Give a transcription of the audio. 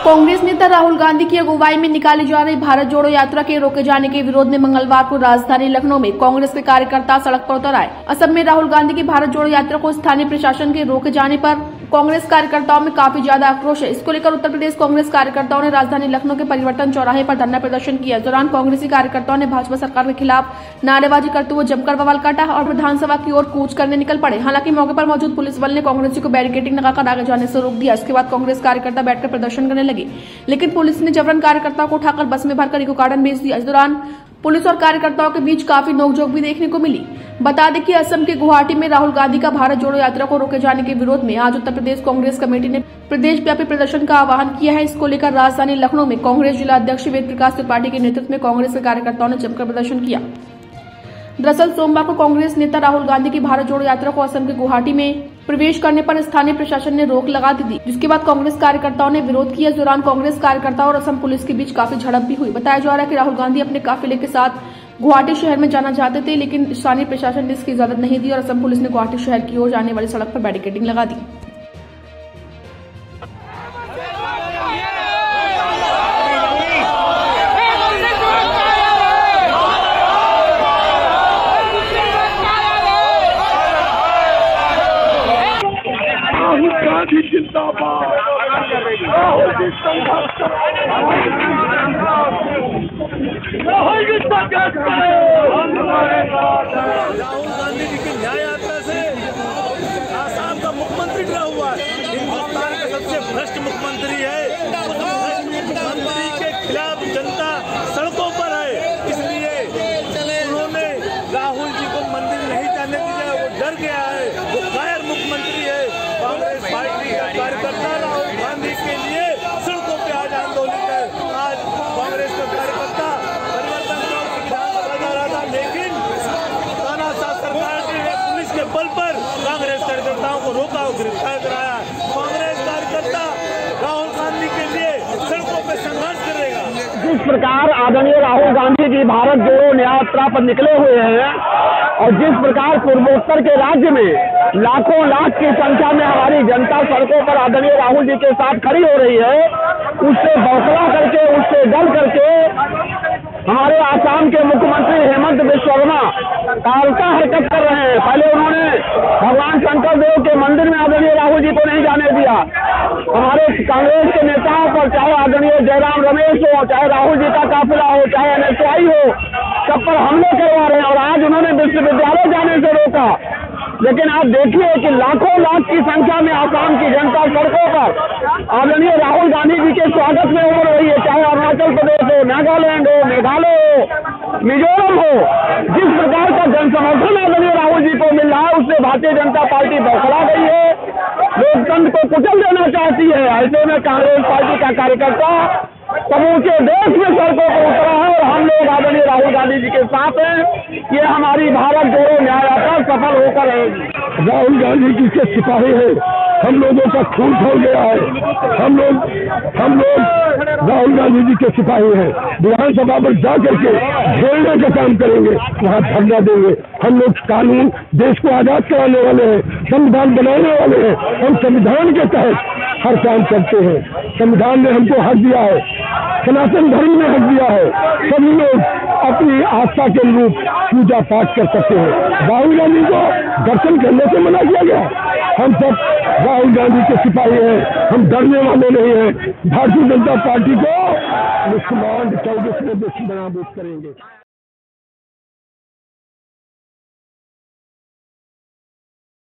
कांग्रेस नेता राहुल गांधी की अगुवाई में निकाली जा रही भारत जोड़ो यात्रा के रोके जाने के विरोध में मंगलवार को राजधानी लखनऊ में कांग्रेस के कार्यकर्ता सड़क पर उतर आए। असम में राहुल गांधी की भारत जोड़ो यात्रा को स्थानीय प्रशासन के रोके जाने पर कांग्रेस कार्यकर्ताओं में काफी ज्यादा आक्रोश है। इसको लेकर उत्तर प्रदेश कांग्रेस कार्यकर्ताओं ने राजधानी लखनऊ के परिवर्तन चौराहे पर धरना प्रदर्शन किया। इस दौरान कांग्रेसी कार्यकर्ताओं ने भाजपा सरकार के खिलाफ नारेबाजी करते हुए जमकर बवाल काटा और विधानसभा की ओर कूच करने निकल पड़े। हालांकि मौके पर मौजूद पुलिस बल ने कांग्रेसी को बैरिकेडिंग लगाकर आगे जाने से रोक दिया। इसके बाद कांग्रेस कार्यकर्ता बैठकर प्रदर्शन करने लगे, लेकिन पुलिस ने जबरन कार्यकर्ताओं को उठाकर बस में भरकर इको गार्डन भेज दिया। इस दौरान पुलिस और कार्यकर्ताओं के बीच काफी नोकझोंक भी देखने को मिली। बता दें कि असम के गुवाहाटी में राहुल गांधी का भारत जोड़ो यात्रा को रोके जाने के विरोध में आज उत्तर प्रदेश कांग्रेस कमेटी ने प्रदेश व्यापी प्रदर्शन का आह्वान किया है। इसको लेकर राजधानी लखनऊ में कांग्रेस जिला अध्यक्ष वेद प्रकाश त्रिपाठी के नेतृत्व में कांग्रेस के कार्यकर्ताओं ने जमकर प्रदर्शन किया। दरअसल सोमवार को कांग्रेस नेता राहुल गांधी की भारत जोड़ो यात्रा को असम के गुवाहाटी में प्रवेश करने पर स्थानीय प्रशासन ने रोक लगा दी थी, जिसके बाद कांग्रेस कार्यकर्ताओं ने विरोध किया। इस दौरान कांग्रेस कार्यकर्ताओं और असम पुलिस के बीच काफी झड़प भी हुई। बताया जा रहा है कि राहुल गांधी अपने काफिले के साथ गुवाहाटी शहर में जाना चाहते थे, लेकिन स्थानीय प्रशासन ने इसकी इजाजत नहीं दी और असम पुलिस ने गुवाहाटी शहर की ओर जाने वाली सड़क पर बैरिकेडिंग लगा दी। जिंदाबाद। राहुल जी संघर्ष करो, राहुल जी संघर्ष करो, हम तुम्हारे साथ हैं। राहुल गांधी जी की न्याय यात्रा से आसाम का मुख्यमंत्री डरा हुआ है। हिंदुस्तान का सबसे भ्रष्ट मुख्यमंत्री है। मुख्यमंत्री के खिलाफ जनता सड़कों पर है, इसलिए उन्होंने राहुल जी को मंदिर नहीं जाने दिया। वो डर गया है, वो गैर मुख्यमंत्री है। कांग्रेस पार्टी का कार्यकर्ता राहुल गांधी के लिए सड़कों पे आज आंदोलन है। आज कांग्रेस का कार्यकर्ता परिवर्तन चौक की विधानसभा जा रहा था, लेकिन तानाशाह सरकार की पुलिस के बल पर कांग्रेस कार्यकर्ताओं को रोका और गिरफ्तार कराया। कांग्रेस कार्यकर्ता राहुल गांधी के लिए सड़कों पे संघर्ष करेगा। जिस प्रकार आदरणीय राहुल गांधी जी भारत जोड़ो यात्रा पर निकले हुए हैं और जिस प्रकार पूर्वोत्तर के राज्य में लाखों लाख की संख्या में हमारी जनता सड़कों पर आदरणीय राहुल जी के साथ खड़ी हो रही है, उससे बौखला करके, उससे डर करके हमारे आसाम के मुख्यमंत्री हेमंत बिस्वा शर्मा तालका हरकत कर रहे हैं। पहले उन्होंने भगवान शंकर देव के मंदिर में आदरणीय राहुल जी को नहीं जाने दिया। हमारे कांग्रेस के नेताओं पर, चाहे आदरणीय जयराम रमेश हो, चाहे राहुल जी का काफिला हो, चाहे NSY हो, सब पर हमले करवा रहे हैं और आज उन्होंने विश्वविद्यालय जाने से रोका। लेकिन आप देखिए कि लाखों लाख की संख्या में आसाम की जनता सड़कों पर आदरणीय राहुल गांधी जी के स्वागत में उमड़ रही है, चाहे अरुणाचल प्रदेश हो, नागालैंड हो, मेघालय हो, मिजोरम हो। जिस प्रकार का जन समर्थन आदरणीय राहुल जी को मिल रहा है, उससे भारतीय जनता पार्टी बौखला गई है, लोकतंत्र को कुचल देना चाहती है। ऐसे में कांग्रेस पार्टी का कार्यकर्ता समूचे देश में सड़कों पर उतरा है और हम लोग आदरणीय राहुल गांधी जी के साथ हैं। ये हमारी भारत जोड़ो न्याय यात्रा सफल होकर रहेगी। राहुल गांधी जी के सिपाही है, हम लोगों का खून खोल गया है। हम लोग राहुल गांधी जी के सिपाही हैं। विधानसभा पर जा करके घेरने का काम करेंगे, वहाँ धरना देंगे। हम लोग कानून, देश को आजाद कराने वाले हैं, संविधान बनाने वाले हैं। हम संविधान के तहत हर काम करते हैं। संविधान ने हमको हक दिया है, सनातन धर्म ने हक दिया है। सभी लोग अपनी आस्था के अनुरूप पूजा पाठ कर सकते हैं। राहुल गांधी को दर्शन करने से मना किया गया। हम सब राहुल गांधी के सिपाही हैं, हम डरने वाले नहीं हैं। भारतीय जनता पार्टी को 24 में विश्व बनाबूद करेंगे।